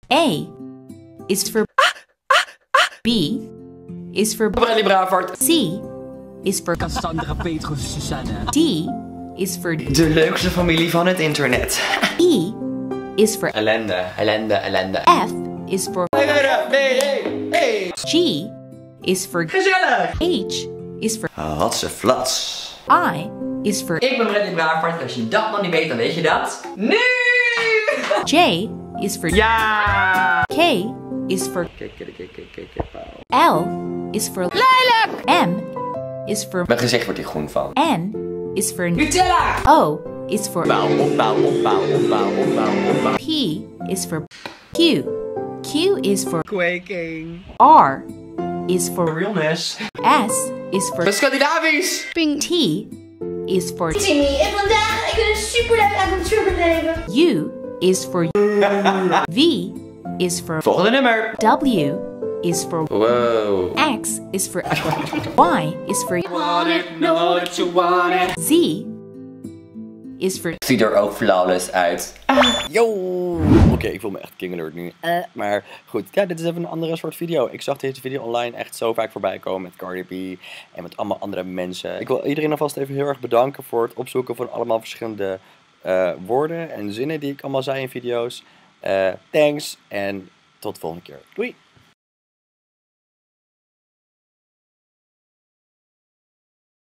A is for B is for Bradley Bravard. C is for Cassandra Petrus Susanne. D is for De leukste familie van het internet. E is for Ellende, ellende, ellende. F is for Hey. G is for Gezellig. H is for Hatse flats. I is for Ik ben Bradley Bravard. Als je dat nog niet weet, dan weet je dat. Nu! J is for Ja! K is for Kijk, L is for Lilac. M is for Mijn gezicht wordt hier groen van. N is for Nutella! O is for Opbouw, opbouw, opbouw, opbouw, opbouw, opbouw. P is for Q. Q is for Quaking. R is for Realness. S is for Scandinavisch! T is for Timmy, en vandaag ik een superleuk avontuur beleven. U is for V is for Volgende nummer. W is for Wow. X is for Y is for Z is for Ziet er ook flawless uit. Yo! Oké, ik voel me echt king alert nu. Maar goed, ja, dit is even een andere soort video. Ik zag deze video online echt zo vaak voorbij komen met Cardi B en met allemaal andere mensen. Ik wil iedereen alvast even heel erg bedanken voor het opzoeken van allemaal verschillende woorden en zinnen die ik allemaal zei in video's. Thanks en tot de volgende keer. Doei!